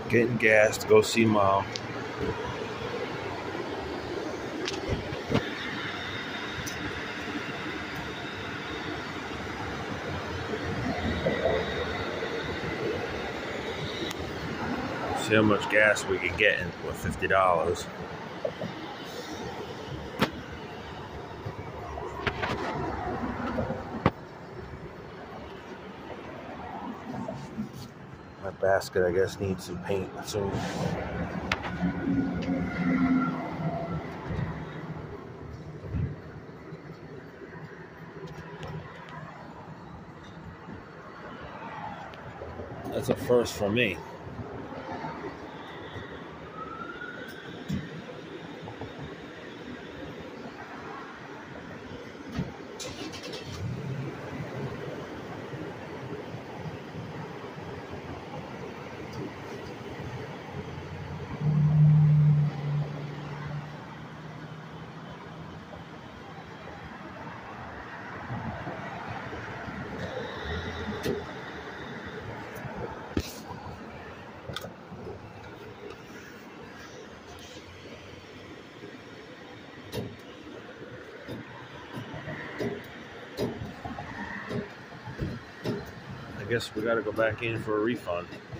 Getting gas to go see Mom. See how much gas we can get in with $50. My basket, I guess, needs some paint soon. That's a first for me. I guess we gotta go back in for a refund.